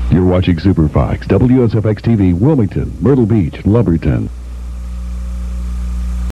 You're watching Super Fox, WSFX TV, Wilmington, Myrtle Beach, Lumberton.